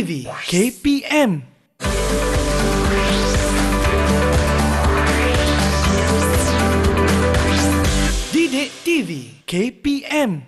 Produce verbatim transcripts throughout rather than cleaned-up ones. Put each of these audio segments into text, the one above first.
V K P M. Didik T V K P M.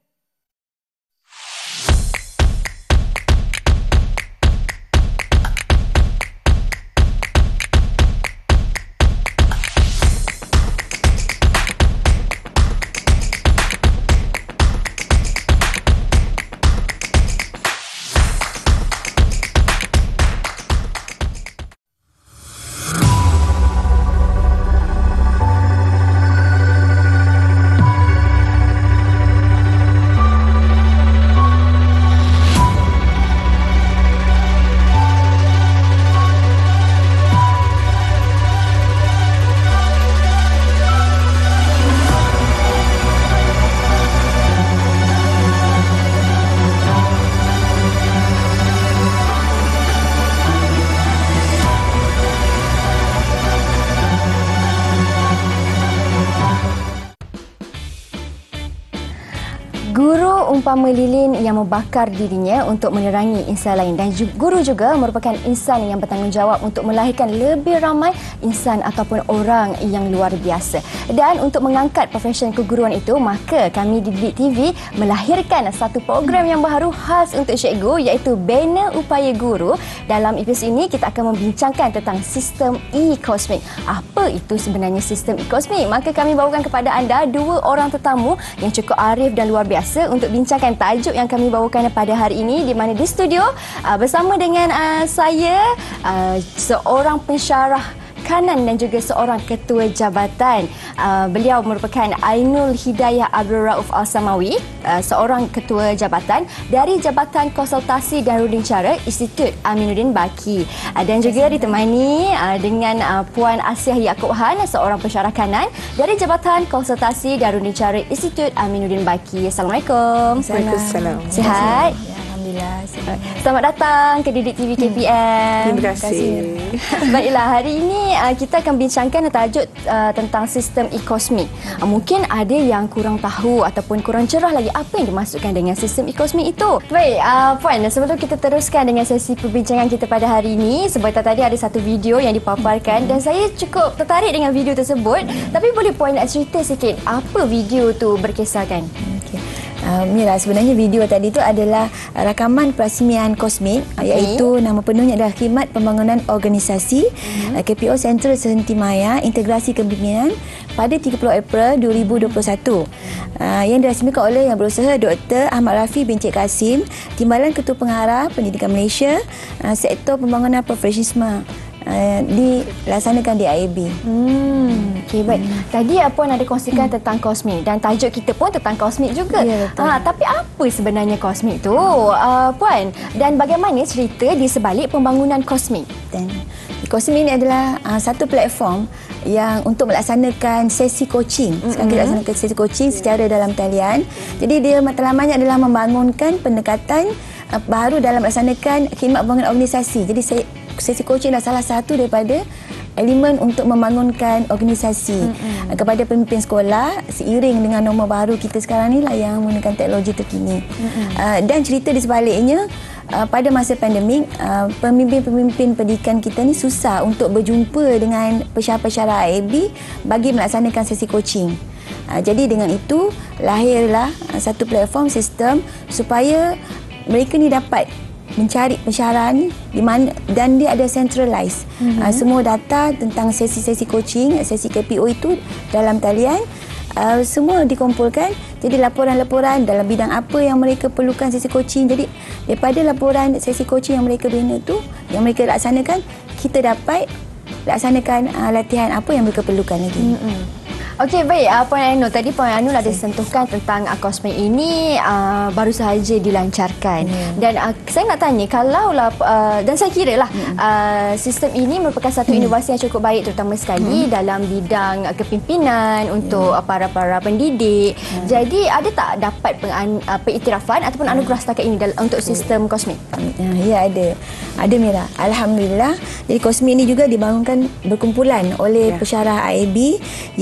Guru umpama lilin yang membakar dirinya untuk menerangi insan lain, dan guru juga merupakan insan yang bertanggungjawab untuk melahirkan lebih ramai insan ataupun orang yang luar biasa. Dan untuk mengangkat profesion keguruan itu, maka kami di Didik T V melahirkan satu program yang baru khas untuk cikgu, iaitu Banner Upaya Guru. Dalam episod ini kita akan membincangkan tentang sistem e-cosmic. Apa itu sebenarnya sistem e-cosmic? Maka kami bawakan kepada anda dua orang tetamu yang cukup arif dan luar biasa untuk bincangkan tajuk yang kami bawakan pada hari ini, di mana di studio uh, bersama dengan uh, saya uh, seorang pensyarah kanan dan juga seorang ketua jabatan. Uh, beliau merupakan Ainul Hidayah Abdul Rauf Al-Samawi, uh, seorang ketua jabatan dari Jabatan Konsultasi dan Rudicara Institut Aminuddin Baki. Uh, dan juga ditemani uh, dengan uh, Puan Asiah Yaakob Han, seorang pensyarah kanan dari Jabatan Konsultasi dan Rudicara Institut Aminuddin Baki. Assalamualaikum. Waalaikumsalam. Sihat? Alhamdulillah. Selamat datang ke Didik T V K P M. Terima kasih. Baiklah, hari ini uh, kita akan bincangkan tajuk uh, tentang sistem e-cosmic. Uh, mungkin ada yang kurang tahu ataupun kurang cerah lagi apa yang dimaksudkan dengan sistem e-cosmic itu. Baik, uh, Puan, sebelum kita teruskan dengan sesi perbincangan kita pada hari ini, sebab tadi ada satu video yang dipaparkan dan saya cukup tertarik dengan video tersebut. Tapi boleh Puan nak cerita sikit apa video tu berkisahkan? Okay. Uh, Mira, sebenarnya video tadi itu adalah rakaman perasmian kosmik, okay, iaitu nama penuhnya adalah Khidmat Pembangunan Organisasi uh-huh. K P O Sentral Sehenti Maya Integrasi Kepimpinan pada tiga puluh April dua ribu dua puluh satu, uh, yang dirasmikan oleh Yang Berusaha Doktor Ahmad Rafi bin Cik Kasim, Timbalan Ketua Pengarah Pendidikan Malaysia, uh, Sektor Pembangunan Profesionalisme. Uh, dilaksanakan di I A B. Hmm, okay, baik. Hmm. Tadi Puan ada kongsikan hmm. tentang kosmik, dan tajuk kita pun tentang kosmik juga. Ya, betul. Ha, tapi apa sebenarnya kosmik tu, uh, Puan? Dan bagaimana cerita di sebalik pembangunan kosmik? Dan kosmik ini adalah uh, satu platform yang untuk melaksanakan sesi coaching. Sekarang kita laksanakan sesi coaching secara dalam talian. Jadi dia matlamatnya adalah membangunkan pendekatan uh, baru dalam melaksanakan khidmat pembangunan organisasi. Jadi saya sesi coaching adalah salah satu daripada elemen untuk membangunkan organisasi mm-hmm. kepada pemimpin sekolah seiring dengan norma baru kita sekarang ni lah yang menggunakan teknologi terkini. Mm-hmm. Uh, dan cerita di sebaliknya, uh, pada masa pandemik, uh, pemimpin-pemimpin pendidikan kita ni susah untuk berjumpa dengan pensyarah-pensyarah I A B bagi melaksanakan sesi coaching. Uh, jadi dengan itu lahirlah uh, satu platform sistem supaya mereka ni dapat mencari pensyarah ni di mana, dan dia ada centralized. Mm-hmm. Uh, semua data tentang sesi-sesi coaching, sesi K P O itu dalam talian, uh, semua dikumpulkan. Jadi laporan-laporan dalam bidang apa yang mereka perlukan sesi coaching. Jadi daripada laporan sesi coaching yang mereka bina tu, yang mereka laksanakan, kita dapat laksanakan uh, latihan apa yang mereka perlukan lagi. Mm-hmm. Okey, baik. Uh, Puan Ainul, tadi Puan Ainul ada sentuhkan tentang uh, kosmik ini uh, baru sahaja dilancarkan. Hmm. Dan uh, saya nak tanya, kalaulah, uh, dan saya kira lah hmm. uh, sistem ini merupakan satu hmm. inovasi yang cukup baik, terutama sekali hmm. dalam bidang uh, kepimpinan untuk hmm. para-para pendidik. Hmm. Jadi, ada tak dapat peng- uh, pengiktirafan ataupun anugerah setakat ini dalam, untuk sistem kosmik? Ya, ada. Ada, Mira. Alhamdulillah. Jadi, kosmik ini juga dibangunkan berkumpulan oleh ya. pensyarah I A B yang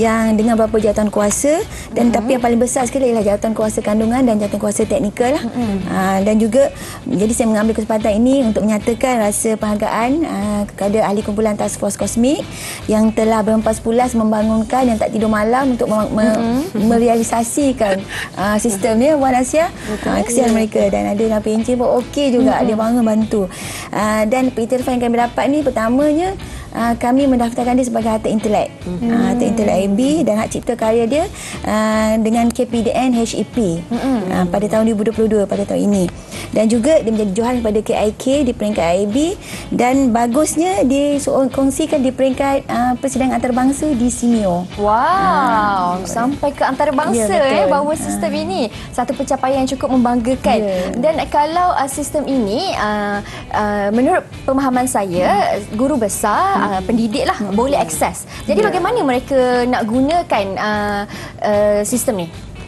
dengan beberapa jawatan kuasa dan mm-hmm. tapi yang paling besar sekali ialah jawatan kuasa kandungan dan jawatan kuasa teknikal lah. Mm-hmm. Uh, dan juga jadi saya mengambil kesempatan ini untuk menyatakan rasa penghargaan uh, kepada ahli kumpulan Task Force Kosmik yang telah berempas pulas membangunkan dan tak tidur malam untuk me- me- mm-hmm. merealisasikan uh, sistem ni Puan Asia. Uh, kesian yeah. mereka dan ada P N C pun okey juga, mm-hmm. dia bangga bantu. Uh, dan iktirafan yang kami dapat ni pertamanya Uh, kami mendaftarkan dia sebagai harta intelek, mm-hmm. uh, harta intelek A B dan hak cipta karya dia uh, dengan K P D N H E P mm-hmm. uh, pada tahun dua ribu dua puluh dua, pada tahun ini. Dan juga dia menjadi johan kepada K I K di peringkat A B dan bagusnya dia kongsikan di peringkat uh, persidangan antarabangsa di Simeo. Wow, uh, sampai ke antarabangsa ya, eh bahawa sistem uh. ini satu pencapaian yang cukup membanggakan. Yeah. Dan kalau uh, sistem ini uh, uh, menurut pemahaman saya hmm. guru besar Uh, pendidik lah hmm. boleh akses. Jadi yeah. bagaimana mereka nak gunakan uh, uh, sistem ni?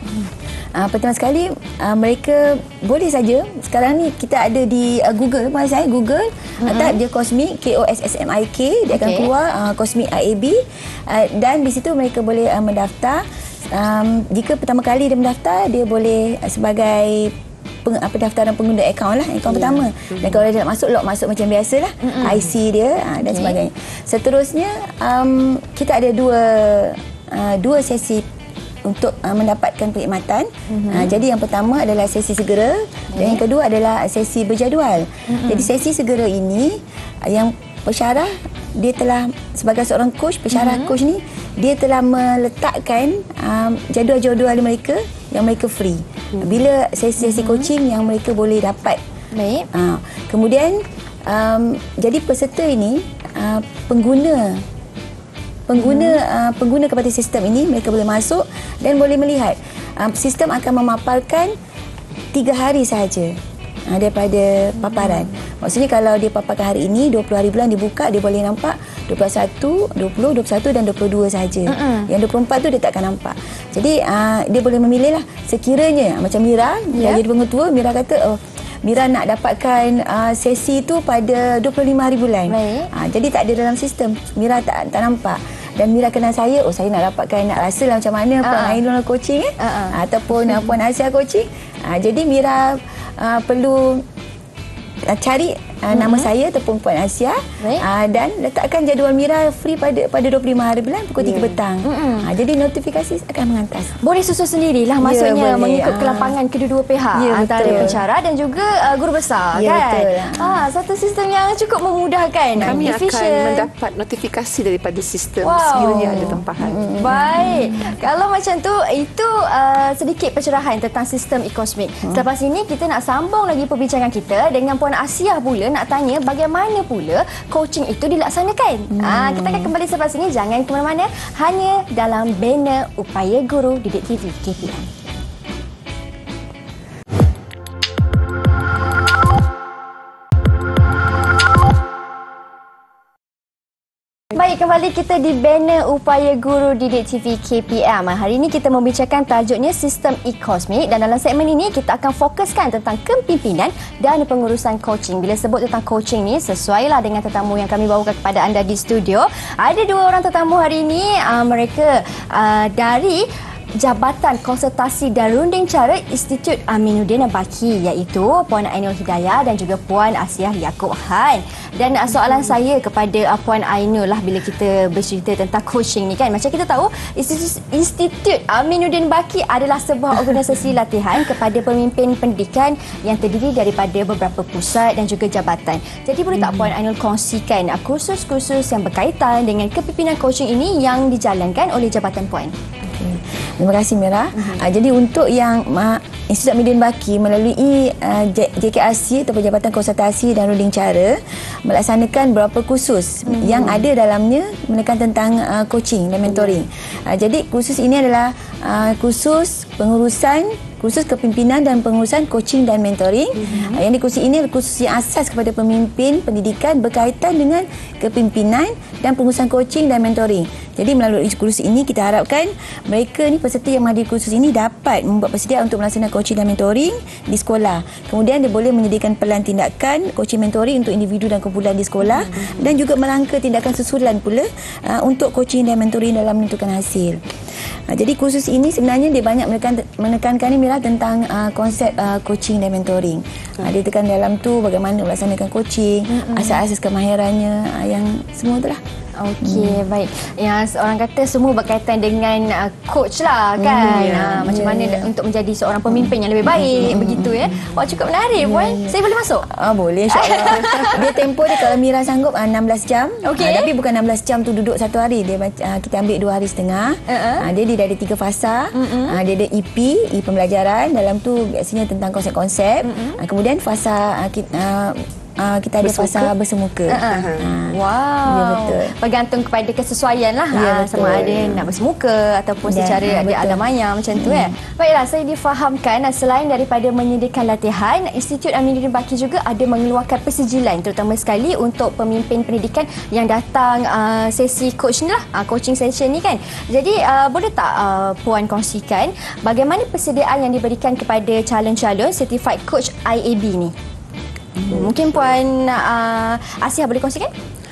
Uh, pertama sekali uh, mereka boleh saja. Sekarang ni kita ada di uh, Google, mana saya Google mm-hmm. type je Kosmik, K O S S M I K, dia okay. akan keluar uh, Kosmik A B uh, dan di situ mereka boleh uh, mendaftar. Um, jika pertama kali dia mendaftar, dia boleh uh, sebagai Peng, pendaftaran pengguna akaun lah, akaun yeah. pertama. Mm-hmm. Dan kalau dia nak masuk, log masuk macam biasa lah, mm-hmm. I C dia uh, dan okay. sebagainya. Seterusnya um, kita ada dua uh, dua sesi untuk uh, mendapatkan perkhidmatan. Mm-hmm. Uh, jadi yang pertama adalah sesi segera okay. dan yang kedua adalah sesi berjadual. Mm-hmm. Jadi sesi segera ini uh, yang pensyarah dia telah sebagai seorang coach, pensyarah mm-hmm. coach ni dia telah meletakkan um, jadual-jadual mereka yang mereka free. Mm-hmm. Bila sesi-sesi mm-hmm. coaching yang mereka boleh dapat. Baik. Uh, kemudian um, jadi peserta ini uh, pengguna pengguna mm-hmm. uh, pengguna kepada sistem ini mereka boleh masuk dan boleh melihat uh, sistem akan memaparkan tiga hari sahaja uh, daripada paparan. Hmm. Maksudnya kalau dia paparkan hari ini, dua puluh hari bulan dibuka, dia boleh nampak dua puluh satu, dua puluh, dua puluh satu dan dua puluh dua sahaja. Hmm. Yang dua puluh empat tu dia takkan nampak. Jadi uh, dia boleh memilih lah sekiranya macam Mira, yeah. jadi pengetua, Mira kata oh Mira nak dapatkan uh, sesi tu pada dua puluh lima hari bulan. Uh, jadi tak ada dalam sistem. Mira tak tak nampak. Dan Mira kenal saya, oh saya nak dapatkan, nak rasa lah macam mana uh-huh. Puan Ainul coaching eh? uh-huh. ataupun uh, Puan Asia coaching. Uh, jadi Mira uh, perlu uh, cari uh, uh-huh. nama saya ataupun Puan Asia uh, dan letakkan jadual Mira free pada pada dua puluh lima hari bulan pukul yeah. tiga petang. Uh-huh. Uh, jadi notifikasi akan mengantas. Boleh susun sendirilah, maksudnya yeah, mengikut uh. kelapangan kedua-dua pihak yeah, antara betul. pensyarah dan juga uh, guru besar yeah, kan. Betul. Ah, satu sistem yang cukup memudahkan. Kami efficient. akan mendapat notifikasi daripada sistem wow. sekiranya ada tempahan. Mm-hmm. Baik. Mm-hmm. Kalau macam tu, itu uh, sedikit pencerahan tentang sistem e-Kosmik. Mm-hmm. Selepas ini kita nak sambung lagi perbincangan kita dengan Puan Asia pula, nak tanya bagaimana pula coaching itu dilaksanakan. Mm-hmm. Ah, kita akan kembali selepas ini, jangan ke mana-mana, hanya dalam Bina Upaya Guru Didik T V K P M. Baik, kembali kita di Banner Upaya Guru Didik T V K P M. Hari ini kita membincangkan tajuknya Sistem e-Kosmik dan dalam segmen ini kita akan fokuskan tentang kepimpinan dan pengurusan coaching. Bila sebut tentang coaching ni, sesuailah dengan tetamu yang kami bawakan kepada anda di studio. Ada dua orang tetamu hari ini, uh, mereka uh, dari Jabatan Konsultasi dan Runding Cara Institut Aminuddin Baki, iaitu Puan Ainul Hidayah dan juga Puan Asiah Yaakob Han. Dan uh, soalan hmm. saya kepada uh, Puan Ainul lah, bila kita bercerita tentang coaching ni kan, macam kita tahu Institut, Institut Aminuddin Baki adalah sebuah organisasi latihan kepada pemimpin pendidikan yang terdiri daripada beberapa pusat dan juga jabatan. Jadi boleh tak hmm. Puan Ainul kongsikan uh, kursus-kursus yang berkaitan dengan kepimpinan coaching ini yang dijalankan oleh jabatan Puan? Terima kasih Mira. Uh-huh. Uh, jadi untuk yang uh, Institut Aminuddin Baki melalui uh, J K R C atau Jabatan Konsultasi dan Runding Cara melaksanakan beberapa kursus uh-huh. yang ada dalamnya menekan tentang uh, coaching dan mentoring. Uh, jadi kursus ini adalah uh, kursus pengurusan kursus kepimpinan dan pengurusan coaching dan mentoring. Uh-huh. Uh, yang di kursus ini adalah kursus yang asas kepada pemimpin pendidikan berkaitan dengan kepimpinan dan pengurusan coaching dan mentoring. Jadi melalui kursus ini kita harapkan mereka ni peserta yang menghadiri kursus ini dapat membuat persediaan untuk melaksanakan coaching dan mentoring di sekolah. Kemudian dia boleh menyediakan pelan tindakan coaching mentoring untuk individu dan kumpulan di sekolah mm-hmm. dan juga merangka tindakan susulan pula uh, untuk coaching dan mentoring dalam menentukan hasil. Uh, jadi kursus ini sebenarnya dia banyak menekan, menekankan ni Mira tentang uh, konsep uh, coaching dan mentoring. Uh, dia tekan dalam tu bagaimana melaksanakan coaching, mm-hmm. asas-asas kemahirannya, uh, yang semua itulah. Okey, hmm. baik. Yang orang kata semua berkaitan dengan uh, coach lah kan. Hmm, yeah. uh, macam yeah, mana yeah. untuk menjadi seorang pemimpin yang lebih baik, hmm. begitu ya. Wah, cukup menarik, yeah, Puan. Yeah. Saya boleh masuk? Ah, boleh, insya-Allah. Dia tempoh dia kalau Mira sanggup uh, enam belas jam. Okay. Uh, tapi bukan enam belas jam tu duduk satu hari. Dia uh, kita ambil dua hari setengah. Uh-huh. Uh, dia dia ada tiga fasa. Uh-huh. Uh, dia ada E P, E pembelajaran. Dalam tu biasanya tentang konsep-konsep. Uh-huh. Uh, kemudian fasa uh, kita, uh, Uh, kita ada bersemuka. fasa bersemuka. Uh-huh. Uh, wow. Ya, betul. Bergantung kepada kesesuaian lah. Ya, uh, sama ada nak bersemuka ataupun Dan, secara uh, ada alam maya macam tu. Hmm. Eh. Baiklah, saya difahamkan selain daripada menyediakan latihan, Institut Aminuddin Baki juga ada mengeluarkan persejilan terutama sekali untuk pemimpin pendidikan yang datang uh, sesi coach ni lah, uh, coaching session ni kan. Jadi uh, boleh tak uh, Puan kongsikan bagaimana persediaan yang diberikan kepada calon-calon Certified Coach I A B ni? Hmm. Mungkin Puan uh, Asia boleh kongsikan?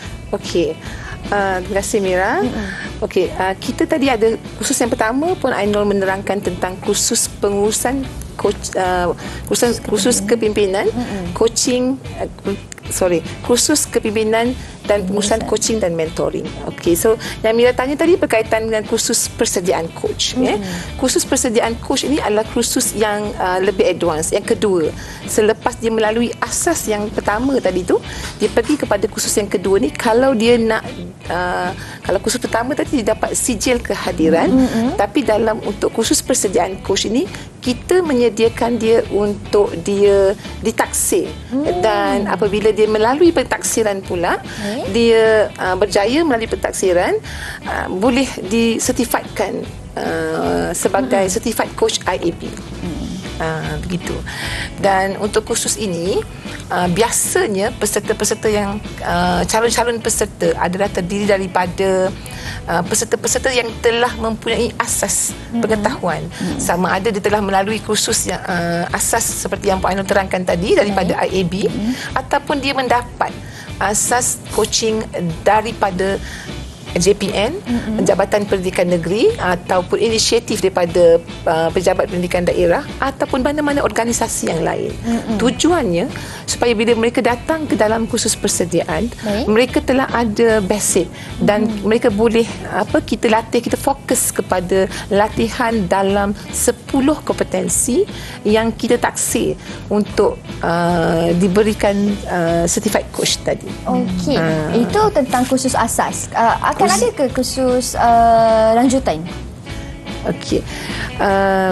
Okey. Uh, terima kasih Mira. Mm-hmm. Okey, uh, kita tadi ada kursus yang pertama pun Ainul menerangkan tentang kursus pengurusan coach, uh, kursus kursus kepimpinan, mm-hmm. coaching uh, sorry, kursus kepimpinan dan pengurusan coaching dan mentoring. Okey, so yang Mira tanya tadi berkaitan dengan kursus persediaan coach. Mm-hmm. Ya. Kursus persediaan coach ini adalah kursus yang uh, lebih advance. Yang kedua, selepas dia melalui asas yang pertama tadi tu, dia pergi kepada kursus yang kedua ni. Kalau dia nak, uh, kalau kursus pertama tadi dia dapat sijil kehadiran, mm-hmm. tapi dalam untuk kursus persediaan coach ini, kita menyediakan dia untuk dia ditaksir. Mm. Dan apabila dia melalui pentaksiran pula, okay. dia uh, berjaya melalui pentaksiran, uh, boleh disertifikatkan uh, sebagai mm. Certified Coach I A B. Mm. Uh, begitu. Dan untuk kursus ini, uh, biasanya peserta-peserta yang uh, calon-calon peserta adalah terdiri daripada Uh, peserta-peserta yang telah mempunyai asas mm-hmm. pengetahuan, mm-hmm. sama ada dia telah melalui kursus yang uh, asas seperti yang Pak Ainul terangkan tadi daripada okay. I A B, mm-hmm. ataupun dia mendapat asas coaching daripada J P N, mm-hmm. Jabatan Pendidikan Negeri, ataupun inisiatif daripada uh, Pejabat Pendidikan Daerah, ataupun mana-mana organisasi yang lain. Mm-hmm. Tujuannya supaya bila mereka datang ke dalam kursus persediaan, okay. mereka telah ada basic dan mm-hmm. mereka boleh apa kita latih, kita fokus kepada latihan dalam sepuluh kompetensi yang kita taksir untuk uh, diberikan uh, certified coach tadi. Okey. Uh, Itu tentang kursus asas. Uh, akan Akan ada ke kursus uh, lanjutan? Okey. Uh,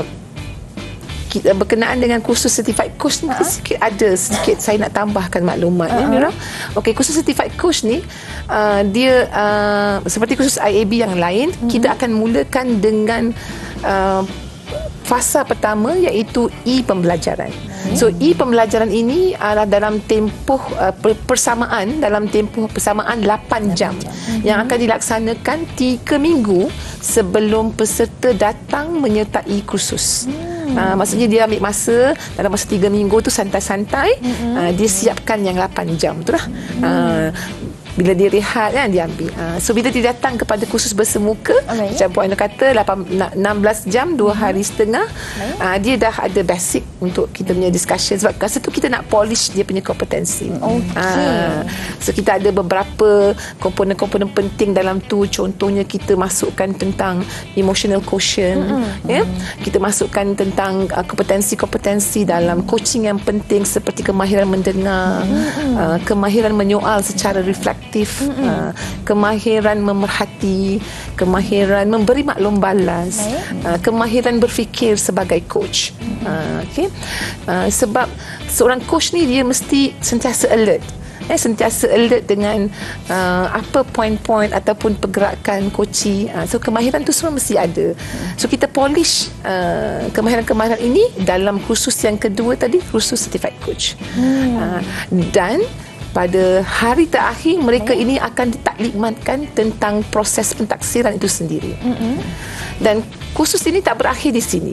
kita berkenaan dengan kursus certified coach ni, uh-huh. sikit ada sedikit saya nak tambahkan maklumat, uh-huh. ya Mira. Okey, kursus certified coach ni uh, dia uh, seperti kursus I A B yang lain, uh-huh. kita akan mulakan dengan uh, fasa pertama iaitu E pembelajaran. Hmm. So E pembelajaran ini adalah dalam tempoh uh, persamaan dalam tempoh persamaan lapan jam hmm. yang akan dilaksanakan tiga minggu sebelum peserta datang menyertai kursus. Hmm. Uh, maksudnya dia ambil masa dalam masa tiga minggu tu santai-santai, hmm. uh, dia siapkan yang lapan jam tu lah. Hmm. Uh, bila dia rehat kan dia ambil. Uh, so bila dia datang kepada kursus bersemuka, okay. macam Puan Ainul kata enam belas jam dua hari setengah, okay. uh, dia dah ada basic untuk kita punya discussion sebab masa tu kita nak polish dia punya kompetensi. Okay. Uh, so kita ada beberapa komponen-komponen penting dalam tu, contohnya kita masukkan tentang emotional quotient, mm-hmm. ya. Kita masukkan tentang uh, kompetensi-kompetensi dalam coaching yang penting seperti kemahiran mendengar, mm-hmm. uh, kemahiran menyoal secara reflektif, Mm-hmm. uh, kemahiran memerhati, kemahiran memberi maklum balas, uh, kemahiran berfikir sebagai coach. Mm-hmm. uh, okay? uh, sebab seorang coach ni dia mesti sentiasa alert, eh, sentiasa alert dengan uh, apa poin-poin ataupun pergerakan coaching. uh, so kemahiran tu semua mesti ada. So kita polish uh, kemahiran-kemahiran ini dalam kursus yang kedua tadi, kursus certified coach. mm. uh, dan pada hari terakhir mereka ini akan ditaklimatkan tentang proses pentaksiran itu sendiri. Mm-hmm. Dan kursus ini tak berakhir di sini.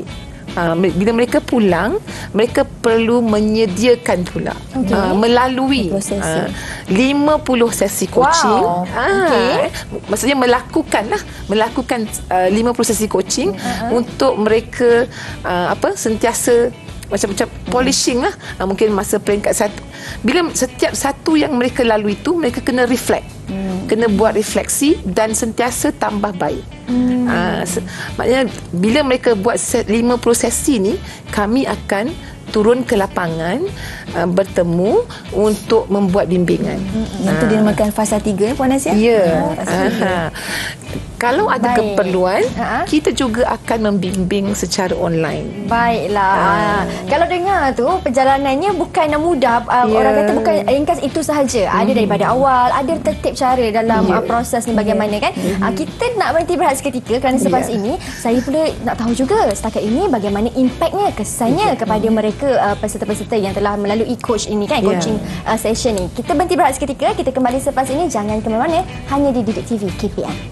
uh, bila mereka pulang, mereka perlu menyediakan pula okay. uh, melalui uh, lima puluh sesi coaching. Wow. Ah, okay. Maksudnya melakukan lah, melakukan uh, lima puluh sesi coaching uh-huh. untuk mereka uh, apa sentiasa macam-macam polishing lah. Uh, mungkin masa peringkat satu. Bila setiap satu yang mereka lalui itu, mereka kena reflect. Hmm. Kena buat refleksi dan sentiasa tambah baik. Hmm. Uh, se- maknanya bila mereka buat lima puluh sesi ni, kami akan turun ke lapangan uh, bertemu untuk membuat bimbingan. Hmm. Yang itu uh. dinamakan fasa tiga, Puan Asia? Ya. Yeah. Oh, kalau ada baik. keperluan, uh-huh. kita juga akan membimbing secara online. Baiklah. Uh. Kalau dengar tu perjalanannya bukan mudah. Uh, yeah. Orang kata bukan ringkas itu sahaja. Hmm. Ada daripada awal, ada tertib cara dalam yeah. uh, proses ni bagaimana yeah. kan. Mm-hmm. Uh, kita nak berhenti berehat seketika kerana selepas yeah. ini saya pula nak tahu juga setakat ini bagaimana impaknya, kesannya yeah. kepada mereka uh, peserta-peserta yang telah melalui coach ini kan, yeah. coaching uh, session ni. Kita berhenti berehat seketika, kita kembali selepas ini. Jangan ke mana-mana, hanya di Didik T V K P M.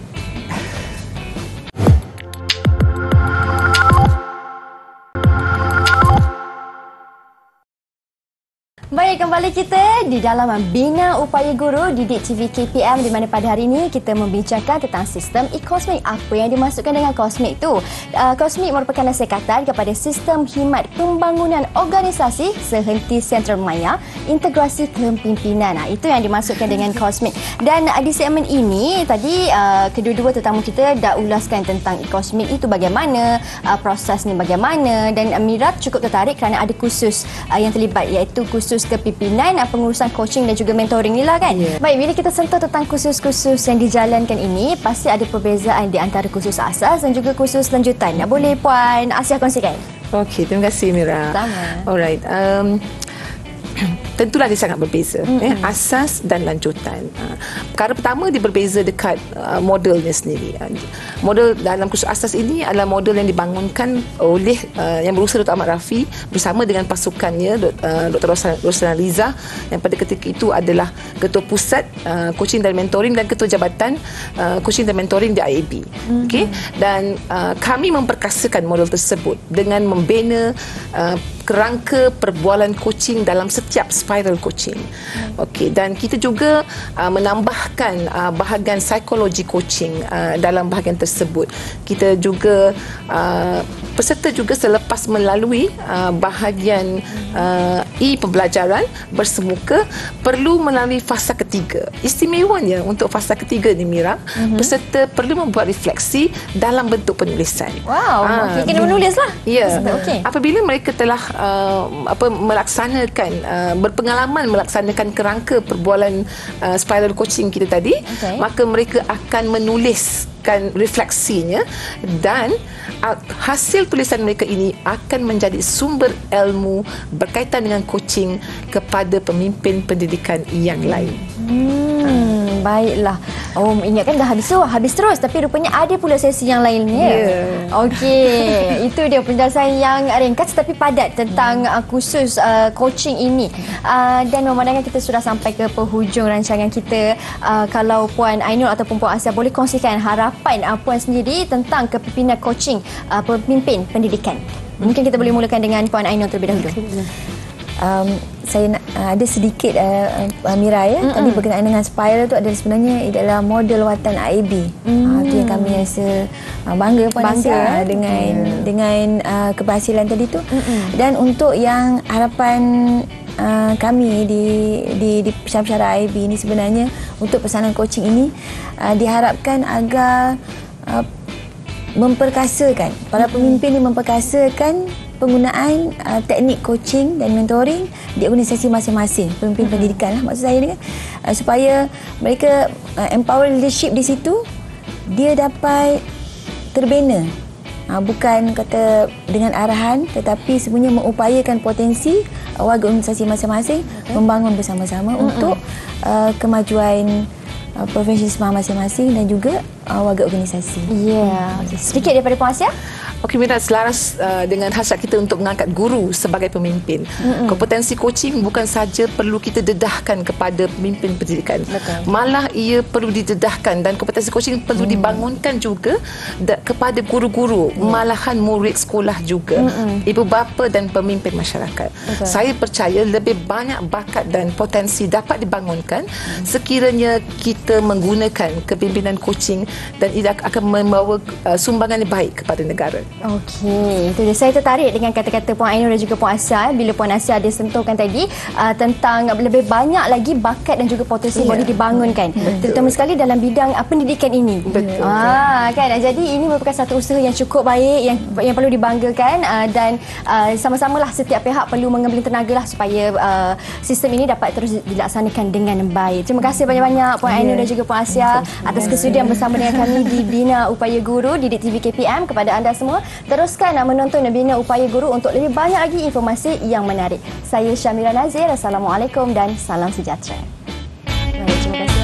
Baik, kembali kita di dalam Bina Upaya Guru Didik T V K P M, di mana pada hari ini kita membincangkan tentang sistem e-Cosmic. Apa yang dimaksudkan dengan Cosmic itu? Uh, Cosmic merupakan nasihatkan kepada sistem khidmat pembangunan organisasi sehenti sentral maya, integrasi kepimpinan. Nah, itu yang dimaksudkan dengan Cosmic. Dan uh, di segmen ini tadi uh, kedua-dua tetamu kita dah ulaskan tentang e-Cosmic itu bagaimana, uh, proses ni bagaimana, dan uh, Mira cukup tertarik kerana ada kursus uh, yang terlibat, iaitu kursus kepimpinan, pengurusan coaching dan juga mentoring ni lah kan. Yeah. Baik, bila kita sentuh tentang kursus-kursus yang dijalankan ini, pasti ada perbezaan di antara kursus asas dan juga kursus lanjutan. Mm-hmm. Boleh Puan Asia kongsikan? Okey, terima kasih Mira. Sama. Alright. Um, tentulah dia sangat berbeza, mm-hmm. eh, asas dan lanjutan. Uh, perkara pertama, dia berbeza dekat uh, modelnya sendiri. Uh, model dalam kursus asas ini adalah model yang dibangunkan oleh uh, yang berusaha Doktor Ahmad Rafi bersama dengan pasukannya uh, Doktor Roslan Liza, yang pada ketika itu adalah Ketua Pusat uh, Coaching dan Mentoring dan Ketua Jabatan uh, Coaching dan Mentoring di I A B. Mm-hmm. Okay? Dan uh, kami memperkasakan model tersebut dengan membina uh, kerangka perbualan coaching dalam setiap spiral coaching. Okey, dan kita juga uh, menambahkan uh, bahagian psikologi coaching uh, dalam bahagian tersebut. Kita juga uh, peserta juga selepas melalui uh, bahagian uh, e-pembelajaran bersemuka perlu melalui fasa ketiga. Istimewanya untuk fasa ketiga ni Mira, mm-hmm. peserta perlu membuat refleksi dalam bentuk penulisan. Wow, uh, okay, kena menulislah. Ya. Yeah. Okay. Apabila mereka telah uh, apa melaksanakan uh, berpengalaman melaksanakan kerangka perbualan uh, spiral coaching kita tadi, okay. maka mereka akan menuliskan refleksinya dan uh, hasil tulisan mereka ini akan menjadi sumber ilmu berkaitan dengan coaching kepada pemimpin pendidikan yang lain. Hmm, baiklah. Oh, ingatkan dah habis tu, habis terus, tapi rupanya ada pula sesi yang lainnya. Yeah. Okey, itu dia penjelasan yang ringkas tapi padat tentang uh, kursus uh, coaching ini. Uh, dan memandangkan kita sudah sampai ke penghujung rancangan kita, uh, kalau Puan Ainul ataupun Puan Asia boleh kongsikan harapan uh, Puan sendiri tentang kepimpinan coaching uh, pemimpin pendidikan. Mungkin kita boleh mulakan dengan Puan Ainul terlebih dahulu. Um, saya nak, uh, ada sedikit uh, uh, Mira ya, mm-hmm. tadi berkenaan dengan spiral tu adalah sebenarnya ia adalah model watan I A B. Mm. Uh, itu yang kami rasa uh, bangga Puan Asia uh, dengan mm. dengan uh, keberhasilan tadi tu. Mm-hmm. Dan untuk yang harapan uh, kami di di di pesara-pesara I A B ini sebenarnya untuk pesanan coaching ini uh, diharapkan agar uh, memperkasakan para pemimpin ini memperkasakan penggunaan uh, teknik coaching dan mentoring di organisasi masing-masing pemimpin uh-huh. pendidikan lah, maksud saya dengan uh, supaya mereka uh, empower leadership di situ dia dapat terbina, uh, bukan kata dengan arahan tetapi sebenarnya mengupayakan potensi uh, warga organisasi masing-masing okay. membangun bersama-sama uh-huh. untuk uh, kemajuan uh, profesionalisme masing-masing dan juga uh, warga organisasi. Ya, yeah. sedikit daripada Puan Asia. Okey Mira, selaras uh, dengan hasrat kita untuk mengangkat guru sebagai pemimpin. Mm-hmm. Kompetensi coaching bukan saja perlu kita dedahkan kepada pemimpin pendidikan. Betul. Malah ia perlu didedahkan dan kompetensi coaching perlu mm. dibangunkan juga da- kepada guru-guru, mm. malahan murid sekolah juga, mm-hmm. ibu bapa dan pemimpin masyarakat. Betul. Saya percaya lebih banyak bakat dan potensi dapat dibangunkan mm. sekiranya kita menggunakan kepimpinan coaching dan ia akan membawa uh, sumbangan yang baik kepada negara. Okey, itu dia. Saya tertarik dengan kata-kata Puan Ainul dan juga Puan Asia bila Puan Asia ada sentuhkan tadi uh, tentang lebih banyak lagi bakat dan juga potensi yeah. boleh dibangunkan. Betul. Terutama sekali dalam bidang uh, pendidikan ini. Betul. Ah, kan? Jadi ini merupakan satu usaha yang cukup baik yang yang perlu dibanggakan uh, dan uh, sama-samalah setiap pihak perlu mengambil tenaga lah supaya uh, sistem ini dapat terus dilaksanakan dengan baik. Terima kasih banyak-banyak Puan Ainul yeah. dan juga Puan Asia atas kesudian bersama dengan kami di Bina Upaya Guru Didik T V K P M. Kepada anda semua, teruskan menonton Bina Upaya Guru untuk lebih banyak lagi informasi yang menarik. Saya Syamira Nazir. Assalamualaikum dan salam sejahtera. Baik, terima kasih.